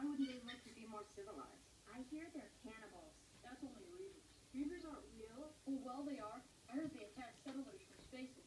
Why wouldn't they look to be more civilized? I hear they're cannibals. That's only readers. Readers aren't real. Well, they are. I heard they attacked settlers from space